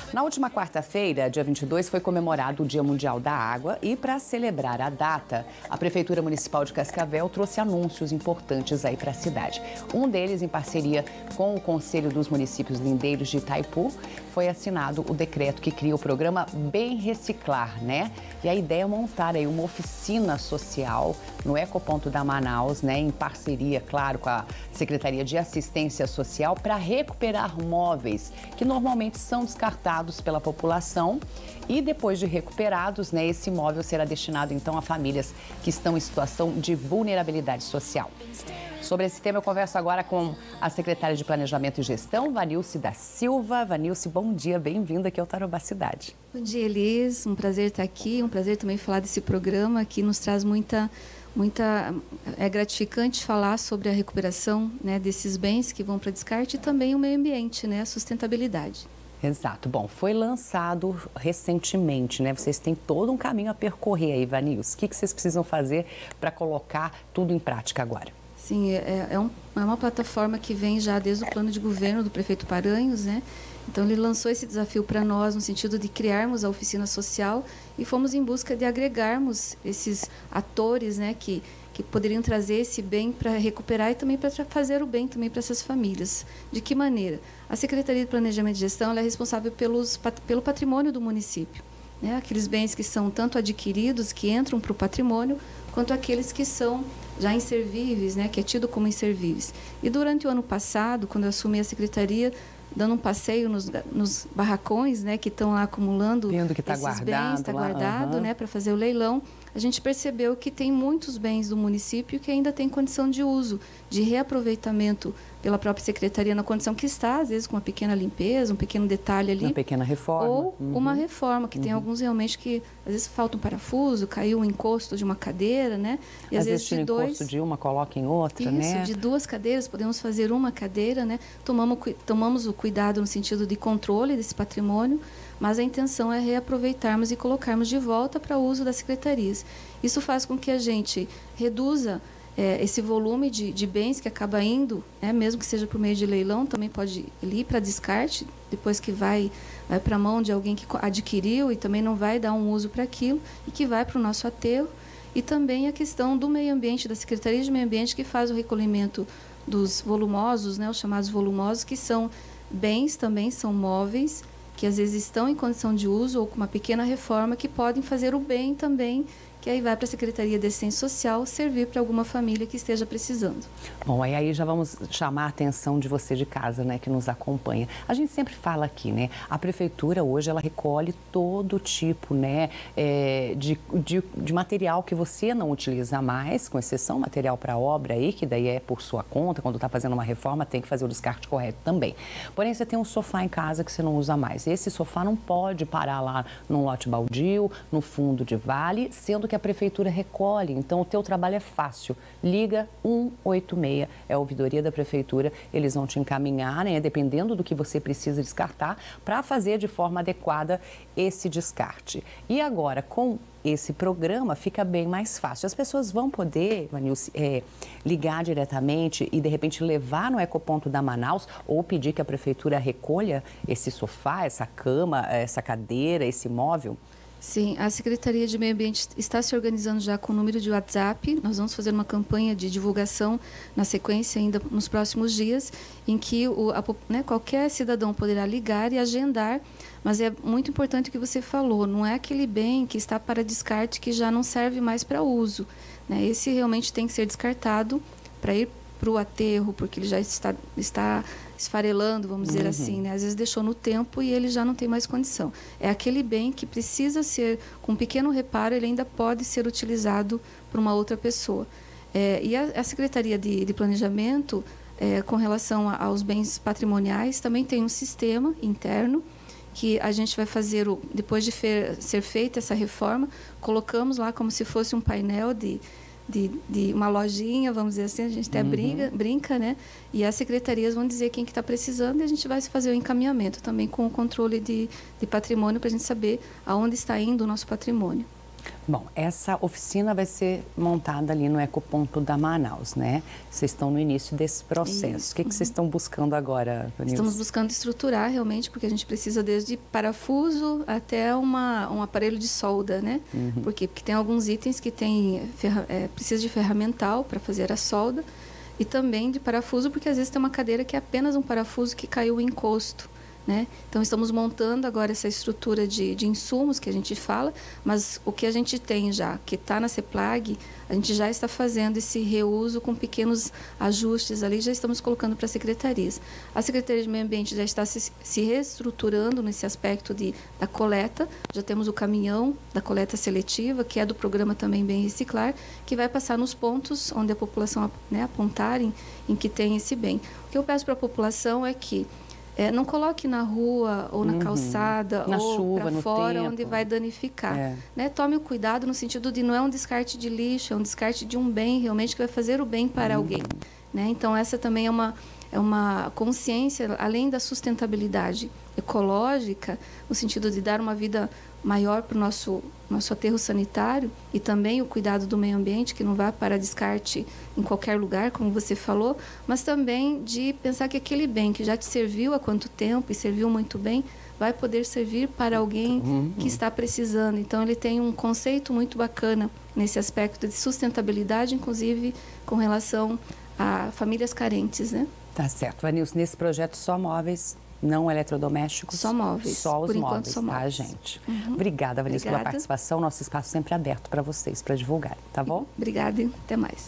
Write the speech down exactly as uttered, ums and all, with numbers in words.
Na última quarta-feira, dia vinte e dois, foi comemorado o Dia Mundial da Água e, para celebrar a data, a Prefeitura Municipal de Cascavel trouxe anúncios importantes aí para a cidade. Um deles, em parceria com o Conselho dos Municípios Lindeiros de Itaipu, foi assinado o decreto que cria o programa Bem Reciclar, né? E a ideia é montar aí uma oficina social no Ecoponto da Manaus, né? Em parceria, claro, com a Secretaria de Assistência Social para recuperar móveis que normalmente são descartados pela população e depois de recuperados, né? Esse imóvel será destinado então a famílias que estão em situação de vulnerabilidade social. Sobre esse tema, eu converso agora com a secretária de Planejamento e Gestão, Vanilce da Silva. Vanilce, bom dia, bem-vinda aqui ao Tarobá Cidade. Bom dia, Elis. Um prazer estar aqui, um prazer também falar desse programa que nos traz muita, muita... É gratificante falar sobre a recuperação, né, desses bens que vão para descarte e também o meio ambiente, né, a sustentabilidade. Exato. Bom, foi lançado recentemente, né? Vocês têm todo um caminho a percorrer aí, Vanilce. O que, que vocês precisam fazer para colocar tudo em prática agora? Sim, é, é, um, é uma plataforma que vem já desde o plano de governo do prefeito Paranhos, né? Então ele lançou esse desafio para nós no sentido de criarmos a oficina social e fomos em busca de agregarmos esses atores, né, que, que poderiam trazer esse bem para recuperar e também para fazer o bem também para essas famílias. De que maneira? A Secretaria de Planejamento e Gestão ela é responsável pelos, pelo patrimônio do município, né? Aqueles bens que são tanto adquiridos, que entram para o patrimônio, quanto aqueles que são já inservíveis, né, que é tido como inservíveis. E durante o ano passado, quando eu assumi a secretaria, dando um passeio nos, nos barracões, né, que estão lá acumulando Vendo que tá esses guardado, bens, está guardado, uhum. né, para fazer o leilão, a gente percebeu que tem muitos bens do município que ainda tem condição de uso, de reaproveitamento pela própria secretaria na condição que está, às vezes com uma pequena limpeza, um pequeno detalhe ali. Uma pequena reforma. Ou uhum. uma reforma, que uhum. tem alguns realmente que, às vezes, falta um parafuso, caiu um encosto de uma cadeira, né? E às, às vezes, vezes de dois... encosto de uma, coloca em outra, Isso, né? de duas cadeiras, podemos fazer uma cadeira, né? Tomamos, tomamos o cuidado no sentido de controle desse patrimônio, mas a intenção é reaproveitarmos e colocarmos de volta para o uso das secretarias. Isso faz com que a gente reduza é, esse volume de, de bens que acaba indo, né, mesmo que seja por meio de leilão, também pode ir para descarte, depois que vai, vai para a mão de alguém que adquiriu e também não vai dar um uso para aquilo, e que vai para o nosso aterro. E também a questão do meio ambiente, da Secretaria de Meio Ambiente, que faz o recolhimento dos volumosos, né, os chamados volumosos, que são bens também, são móveis, que às vezes estão em condição de uso ou com uma pequena reforma, que podem fazer o bem também, que aí vai para a Secretaria de Assistência Social servir para alguma família que esteja precisando. Bom, aí, aí já vamos chamar a atenção de você de casa, né, que nos acompanha. A gente sempre fala aqui, né, a Prefeitura hoje ela recolhe todo tipo, né, é, de, de, de material que você não utiliza mais, com exceção material para obra aí, que daí é por sua conta, quando está fazendo uma reforma tem que fazer o descarte correto também. Porém, você tem um sofá em casa que você não usa mais. Esse sofá não pode parar lá num lote baldio, no fundo de vale, sendo que a Prefeitura recolhe. Então, o teu trabalho é fácil. Liga um oito seis, é a ouvidoria da Prefeitura. Eles vão te encaminhar, né, dependendo do que você precisa descartar, para fazer de forma adequada esse descarte. E agora, com esse programa, fica bem mais fácil. As pessoas vão poder, Vanilce, é, ligar diretamente e, de repente, levar no Ecoponto da Manaus ou pedir que a Prefeitura recolha esse sofá, essa cama, essa cadeira, esse móvel? Sim, a Secretaria de Meio Ambiente está se organizando já com o número de WhatsApp. Nós vamos fazer uma campanha de divulgação na sequência ainda nos próximos dias, em que o, a, né, qualquer cidadão poderá ligar e agendar, mas é muito importante o que você falou, não é aquele bem que está para descarte que já não serve mais para uso, né? Esse realmente tem que ser descartado para ir para o aterro, porque ele já está, está esfarelando, vamos dizer uhum. assim, né? Às vezes deixou no tempo e ele já não tem mais condição. É aquele bem que precisa ser, com um pequeno reparo, ele ainda pode ser utilizado por uma outra pessoa. É, e a, a Secretaria de, de Planejamento, é, com relação a, aos bens patrimoniais, também tem um sistema interno que a gente vai fazer, o, depois de fer, ser feita essa reforma, colocamos lá como se fosse um painel de De, de uma lojinha, vamos dizer assim, a gente até uhum. briga, brinca, né? E as secretarias vão dizer quem que está precisando e a gente vai fazer o encaminhamento também com o controle de, de patrimônio para a gente saber aonde está indo o nosso patrimônio. Bom, essa oficina vai ser montada ali no Ecoponto da Manaus, né? Vocês estão no início desse processo. Isso. O que, que vocês estão buscando agora, Vanilce? Estamos buscando estruturar realmente, porque a gente precisa desde parafuso até uma, um aparelho de solda, né? Uhum. Por quê? Porque tem alguns itens que tem, ferra, é, precisa de ferramental para fazer a solda e também de parafuso, porque às vezes tem uma cadeira que é apenas um parafuso que caiu o encosto. Né? Então, estamos montando agora essa estrutura de, de insumos que a gente fala, mas o que a gente tem já, que está na CEPLAG, a gente já está fazendo esse reuso com pequenos ajustes ali, já estamos colocando para as secretarias. A Secretaria de Meio Ambiente já está se, se reestruturando nesse aspecto de, da coleta, já temos o caminhão da coleta seletiva, que é do programa também Bem Reciclar, que vai passar nos pontos onde a população, né, apontarem em que tem esse bem. O que eu peço para a população é que É, não coloque na rua ou na uhum. calçada na ou para fora, tempo. onde vai danificar. É. Né? Tome o cuidado no sentido de não é um descarte de lixo, é um descarte de um bem realmente que vai fazer o bem para uhum. alguém. Né? Então, essa também é uma, é uma consciência, além da sustentabilidade ecológica, no sentido de dar uma vida maior para o nosso, nosso aterro sanitário e também o cuidado do meio ambiente, que não vá para descarte em qualquer lugar, como você falou, mas também de pensar que aquele bem que já te serviu há quanto tempo e serviu muito bem, vai poder servir para alguém uhum. que está precisando. Então, ele tem um conceito muito bacana nesse aspecto de sustentabilidade, inclusive com relação a famílias carentes, né? Tá certo. Vanilce, nesse projeto só móveis, não eletrodomésticos? Só móveis. Só os Por enquanto, móveis, só tá, móveis. gente? Uhum. Obrigada, Vanilce, Obrigada. pela participação. Nosso espaço sempre aberto para vocês, para divulgar, tá bom? Obrigada. Até mais.